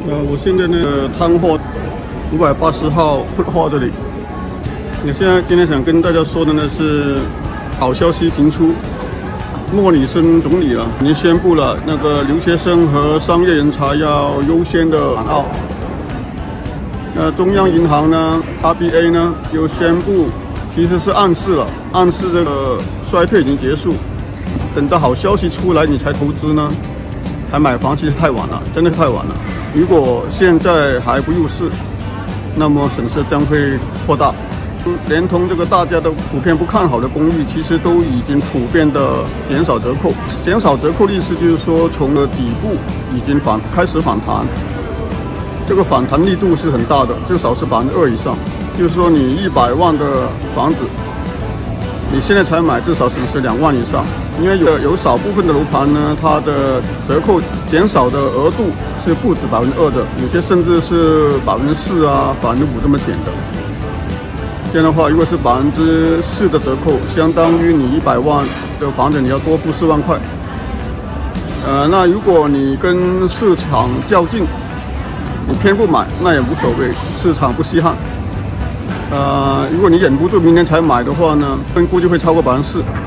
我现在呢摊货580号货这里。今天想跟大家说的呢是好消息频出，莫里森总理已经宣布了，那个留学生和商业人才要优先的返澳。中央银行呢 RBA 呢又宣布，其实是暗示这个衰退已经结束。等到好消息出来你才投资呢，才买房，其实太晚了，真的是太晚了。如果现在还不入市，那么损失将会扩大。连同这个大家都普遍不看好的公寓，其实都已经普遍的减少折扣。减少折扣的意思就是说，从底部已经开始反弹，这个反弹力度是很大的，至少是2%以上。就是说，你100万的房子，你现在才买，至少损失2万以上。因为有少部分的楼盘呢，它的折扣减少的额度是不止2%的，有些甚至是4%啊、5%这么减的。这样的话，如果是4%的折扣，相当于你100万的房子你要多付4万块。那如果你跟市场较劲，你偏不买，那也无所谓，市场不稀罕。如果你忍不住明年才买的话呢，估计会超过4%。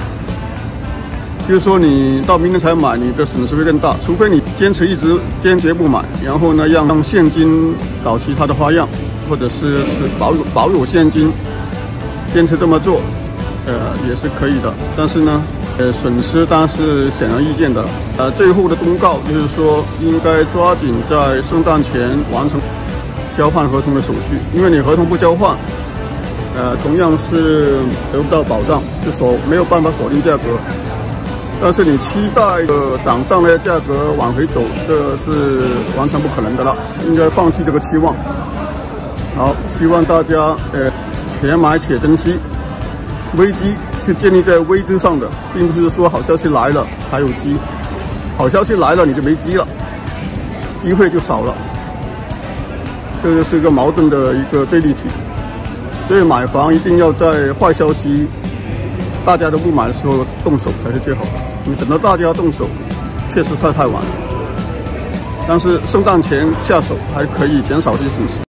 就是说，你到明年才买，你的损失会更大。除非你坚决不买，然后呢，让现金搞其他的花样，或者是保有现金。坚持这么做，也是可以的，但是呢，损失当然是显而易见的。最后的忠告就是说，应该抓紧在圣诞前完成交换合同的手续，因为你合同不交换，同样是得不到保障，没有办法锁定价格。但是你期待涨上来的价格往回走，这是完全不可能的了，应该放弃这个期望。好，希望大家且买且珍惜，危机是建立在未知上的，并不是说好消息来了才有机，好消息来了你就没机了，机会就少了，这就是一个矛盾的一个对立体。所以买房一定要在坏消息大家都不买的时候动手才是最好的，你等到大家动手，确实太晚了。但是圣诞前下手还可以减少这些损失。